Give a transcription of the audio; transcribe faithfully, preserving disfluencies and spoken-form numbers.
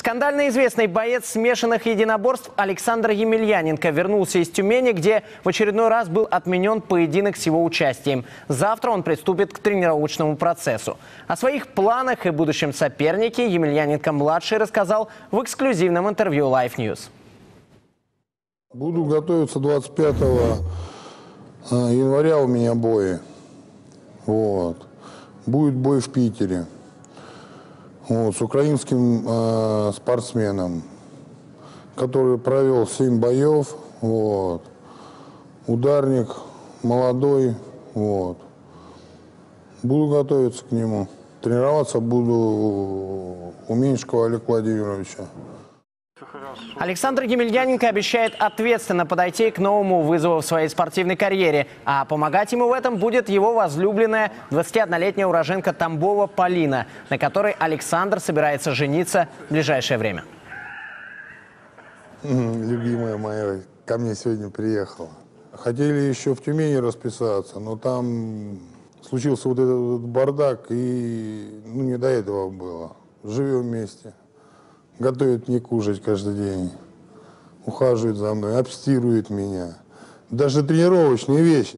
Скандально известный боец смешанных единоборств Александр Емельяненко вернулся из Тюмени, где в очередной раз был отменен поединок с его участием. Завтра он приступит к тренировочному процессу. О своих планах и будущем сопернике Емельяненко-младший рассказал в эксклюзивном интервью Life News. Буду готовиться двадцать пятого января, у меня бои. Вот. Будет бой в Питере. Вот, с украинским э, спортсменом, который провел семь боев. Вот. Ударник, молодой. Вот. Буду готовиться к нему. Тренироваться буду у Меньшикова Олега Владимировича. Александр Емельяненко обещает ответственно подойти к новому вызову в своей спортивной карьере. А помогать ему в этом будет его возлюбленная двадцатиоднолетняя уроженка Тамбова Полина, на которой Александр собирается жениться в ближайшее время. Любимая моя ко мне сегодня приехала. Хотели еще в Тюмени расписаться, но там случился вот этот вот бардак, и ну, не до этого было. Живем вместе. Готовит мне кушать каждый день, ухаживает за мной, обстирывает меня. Даже тренировочные вещи